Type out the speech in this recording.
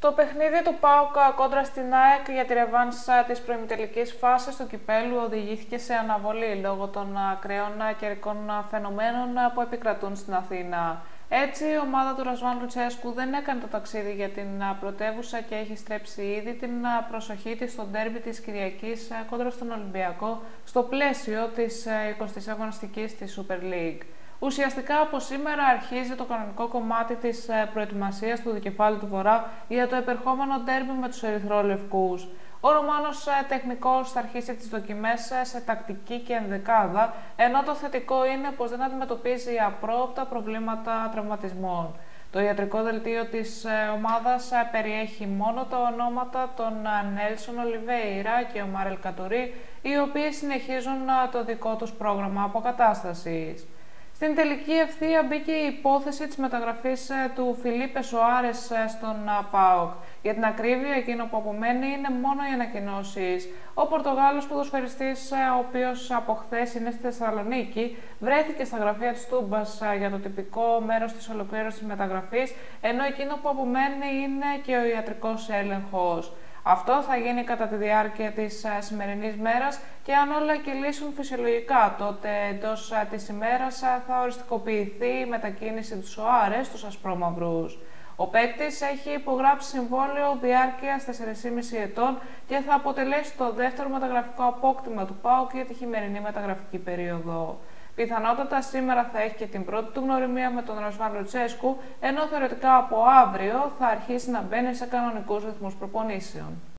Το παιχνίδι του ΠΑΟΚ κόντρα στην ΑΕΚ για τη ρεβάνσα της προημιτελικής φάσης του κυπέλου οδηγήθηκε σε αναβολή λόγω των ακραίων καιρικών φαινομένων που επικρατούν στην Αθήνα. Έτσι, η ομάδα του Ρασβάν Λουτσέσκου δεν έκανε το ταξίδι για την πρωτεύουσα και έχει στρέψει ήδη την προσοχή της στο ντέρμπι της Κυριακής κόντρα στον Ολυμπιακό στο πλαίσιο της 20ης αγωνιστικής της Super League. Ουσιαστικά από σήμερα αρχίζει το κανονικό κομμάτι της προετοιμασίας του δικεφάλου του Βορρά για το επερχόμενο ντέρμπι με τους ερυθρόλευκους. Ο Ρωμάνος τεχνικός θα αρχίσει τις δοκιμές σε τακτική και ενδεκάδα, ενώ το θετικό είναι πως δεν αντιμετωπίζει απρόοπτα προβλήματα τραυματισμών. Το ιατρικό δελτίο της ομάδας περιέχει μόνο τα ονόματα των Νέλσον Ολιβέιρα και ο Μάρελ Κατουρί, οι οποίοι συνεχίζουν το δικό τους πρόγραμμα αποκατάστασης. Στην τελική ευθεία μπήκε η υπόθεση της μεταγραφής του Φιλίπε Σοάρες στον ΠΑΟΚ. Για την ακρίβεια, εκείνο που απομένει είναι μόνο οι ανακοινώσεις. Ο Πορτογάλος ποδοσφαιριστής, ο οποίος από χθες είναι στη Θεσσαλονίκη, βρέθηκε στα γραφεία της Τούμπας για το τυπικό μέρος της ολοκλήρωσης μεταγραφής, ενώ εκείνο που απομένει είναι και ο ιατρικός έλεγχος. Αυτό θα γίνει κατά τη διάρκεια της σημερινής μέρας και αν όλα κυλήσουν φυσιολογικά, τότε εντός της ημέρας θα οριστικοποιηθεί η μετακίνηση του Σοάρες στους ασπρόμαυρους. Ο παίκτης έχει υπογράψει συμβόλαιο διάρκειας 4,5 ετών και θα αποτελέσει το δεύτερο μεταγραφικό απόκτημα του ΠΑΟΚ για τη χειμερινή μεταγραφική περίοδο. Πιθανότατα σήμερα θα έχει και την πρώτη του γνωριμία με τον Ρασβάν Λουτσέσκου, ενώ θεωρητικά από αύριο θα αρχίσει να μπαίνει σε κανονικούς ρυθμούς προπονήσεων.